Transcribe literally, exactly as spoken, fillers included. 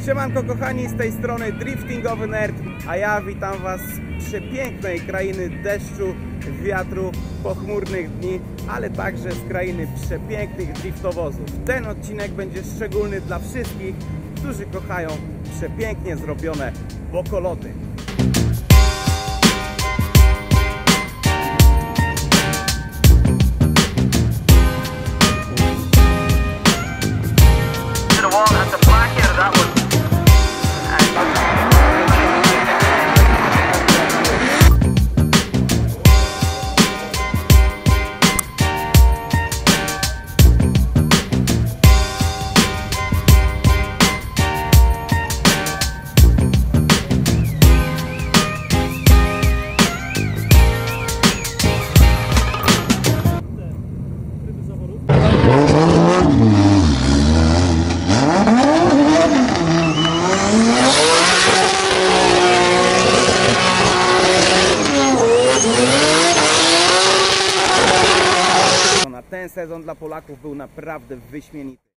Siemanko kochani, z tej strony Driftingowy Nerd, a ja witam was z przepięknej krainy deszczu, wiatru, pochmurnych dni, ale także z krainy przepięknych driftowozów. Ten odcinek będzie szczególny dla wszystkich, którzy kochają przepięknie zrobione bokoloty. Ten sezon dla Polaków był naprawdę wyśmienity.